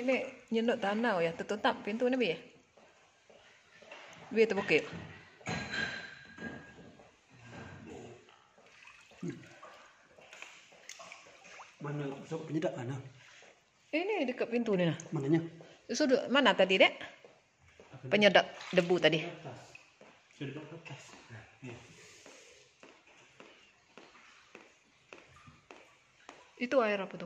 Ini nyendok tanah ya, tertutup pintu ini bi. Bi terbukit. Mana sok penyedap mana? Ini dekat pintu nih nah. Mananya? Sudut mana tadi, Dek? Penyedap debu tadi. Sudut kertas. Itu air apa tuh?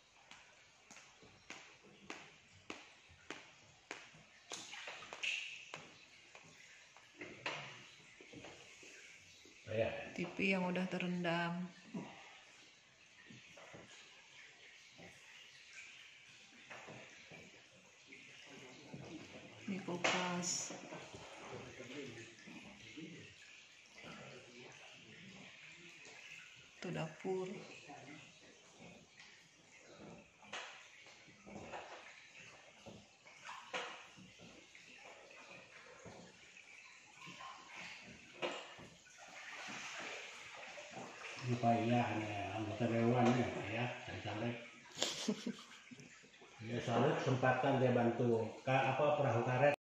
TV yang udah terendam. Ini kulkas. Itu dapur. Lupa iya anggota dewan ya caleg. Ya soalnya kesempatan dia bantu perahu karet.